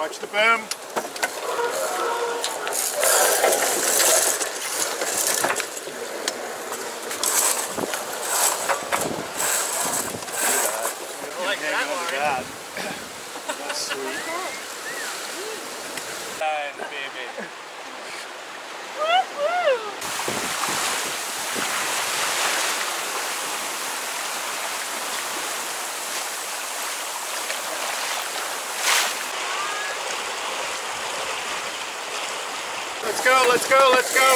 Watch the boom. I like that one. That's sweet. Baby. Let's go, let's go, let's go.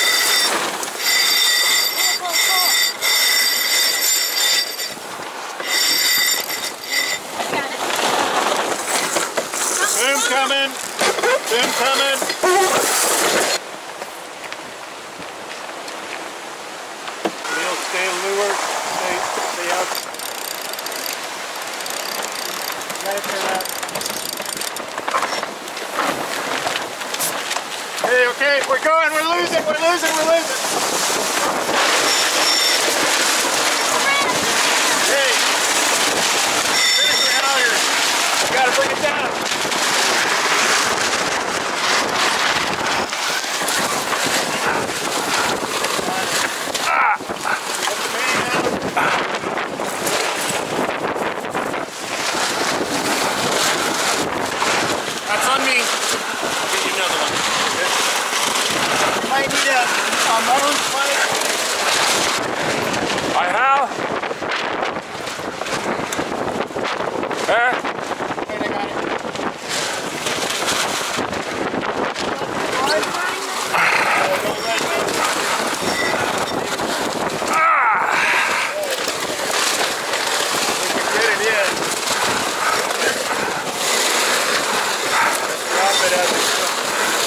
Boom coming. Boom coming. Neil, stay lured. Stay out. Ready for that. Hey, okay, we're going, we're losing. Hey, spinnaker out here. You gotta bring it down. That's on me. I'll get you another one. You might need a moan spike. I have. And I got it. Get it in. Drop it as it comes.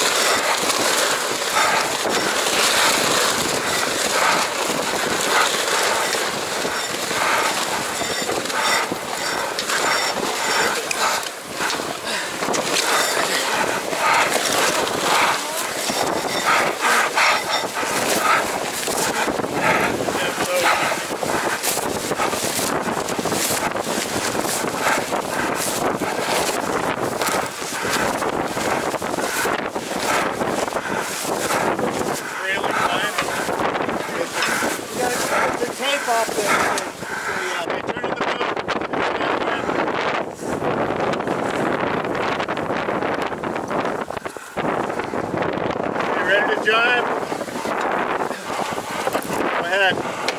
Ready to jibe? Go ahead.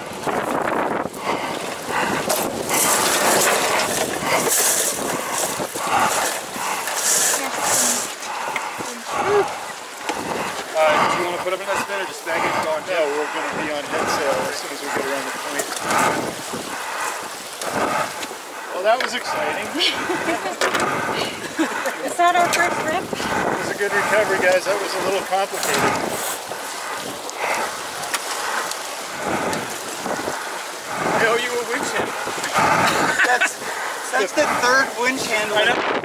Do you want to put up in that spin or just bag it on? No, we're going to be on head sail as soon as we get around the point. Well, that was exciting. Is that our first trip? It was a good recovery, guys. That was a little complicated. I owe you a winch handle. That's the third winch handle. I know.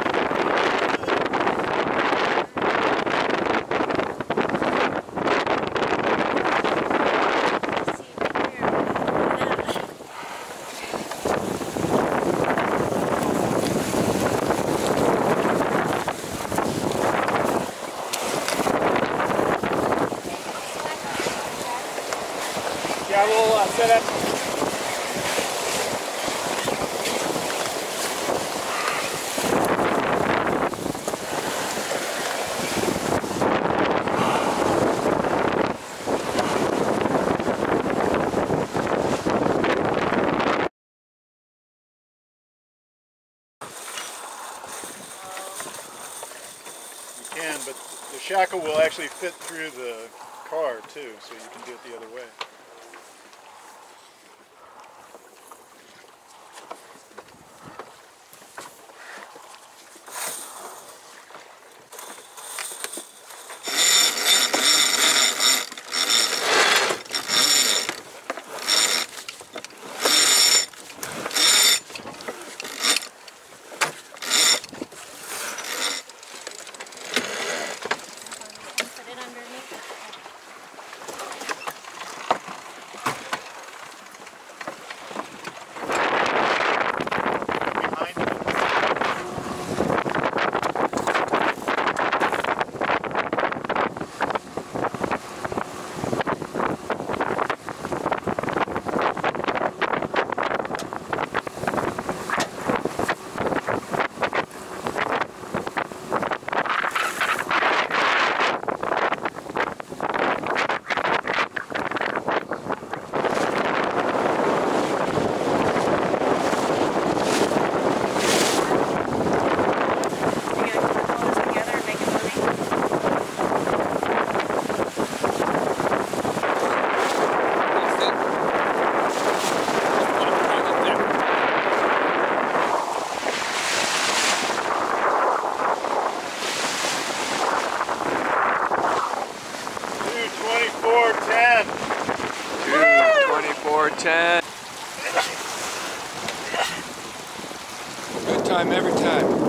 Yeah, we'll set up. You can, but the shackle will actually fit through the car too, so you can do it the other way. 410. Good time every time.